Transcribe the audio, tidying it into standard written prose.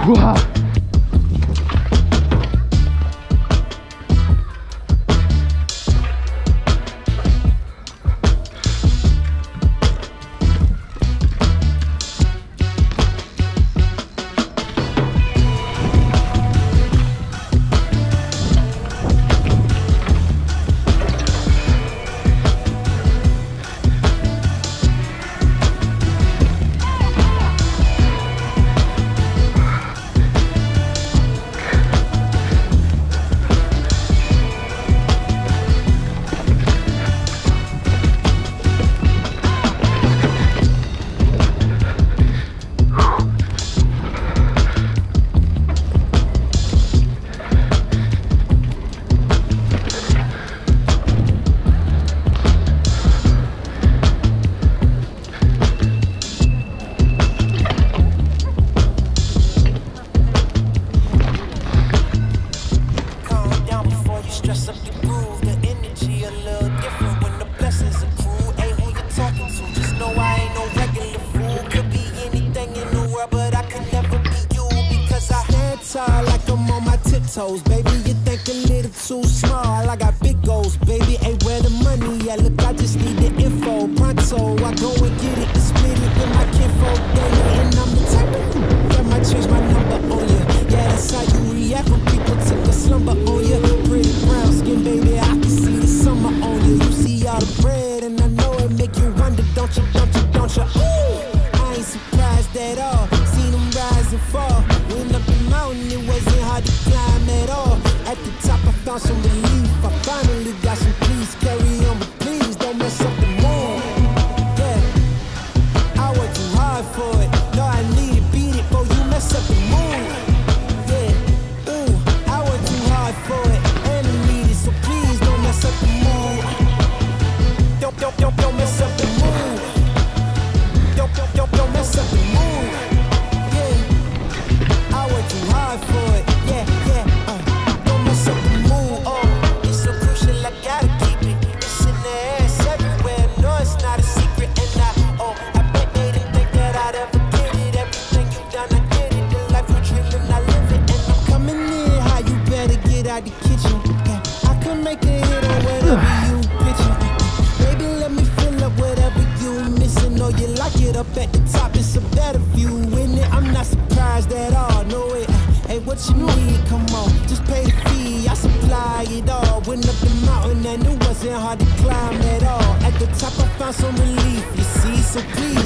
Wow. Like I'm on my tiptoes, baby, you think a little too small. I got big goals, baby, ain't where the money at. Look, I just need the info, pronto. I go and get it, split it with my kinfolk daily. And I'm the type that might change my number on you. Yeah, that's how you react when people take a slumber on you. Pretty brown skin, baby, I can see the summer on you. You see all the bread, and I know it make you wonder, don't you, don't you, don't you? Ooh, I ain't surprised at all. Seen them rise and fall. Went up the mountain, it wasn't hard to climb at all. At the top, I found some relief. I finally got some peace. Carry on, but please don't mess up the moon. Yeah, I worked too hard for it. No, I need it, beat it, before you mess up the moon. Yeah, ooh, I worked too hard for it, and I need it, so please don't mess up the moon. Don't mess up the moon. Don't mess up the moon. Yeah, I worked too hard for it. Yeah, don't mess up the mood. Oh, it's so crucial, I gotta keep it. It's in the air, it's everywhere. No, it's not a secret. And I bet they didn't think that I'd ever get it. Everything you done, I get it. The life you dreaming, I live it. And I'm coming in high, you better get out the kitchen. Yeah, I can make a hit on whatever you pitching. Baby, let me fill up whatever you missing. Or you like it up at the top, it's a better view. In it, I'm not surprised at all. No, it ain't what you need, come on, just pay the fee, I supply it all. Went up the mountain and it wasn't hard to climb at all. At the top I found some relief, you see, so please